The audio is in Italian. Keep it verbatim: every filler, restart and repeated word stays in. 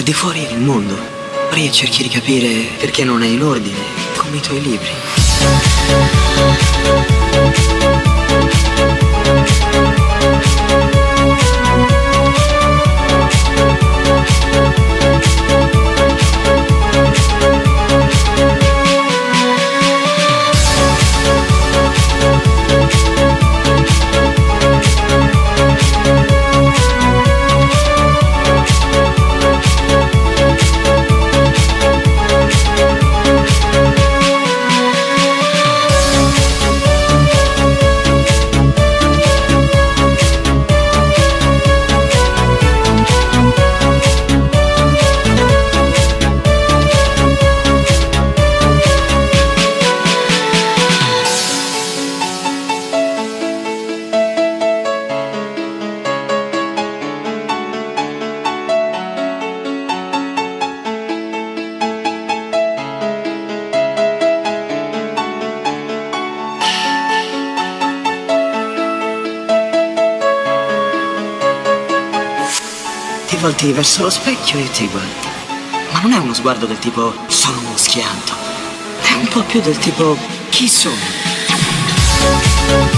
Guardi fuori il mondo, poi cerchi di capire perché non è in ordine, come i tuoi libri. Ti volti verso lo specchio e ti guardi. Ma non è uno sguardo del tipo sono uno schianto. È un po' più del tipo chi sono?